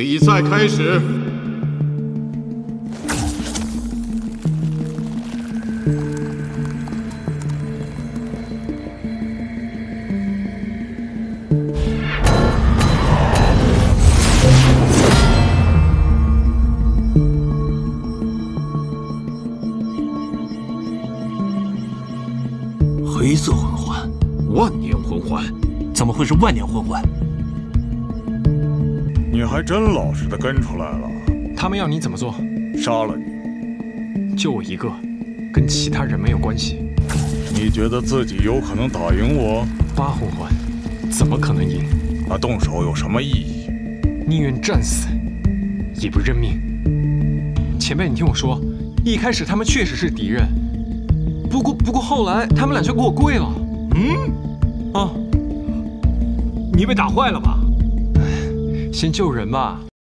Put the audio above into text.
比赛开始。 黑色魂环， 万年魂环， 怎么会是万年魂环？ 你还真老实的跟出来了。 他们要你怎么做？ 杀了你。 就我一个，跟其他人没有关系。 你觉得自己有可能打赢我 ？8魂环，怎么可能赢？ 那动手有什么意义？ 宁愿战死，也不认命。前辈，你听我说，一开始他们确实是敌人。不过后来他们俩就给我跪了。 你被打坏了吧？ 先救人吧。